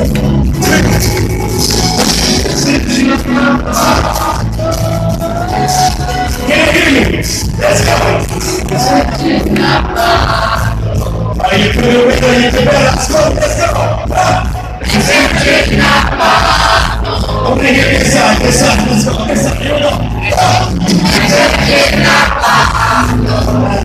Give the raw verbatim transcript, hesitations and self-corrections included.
Let's go! Are you feeling it? Are you feeling it? Let's go! Let's go! Open your ears out, this up, let's go, this up, here we go!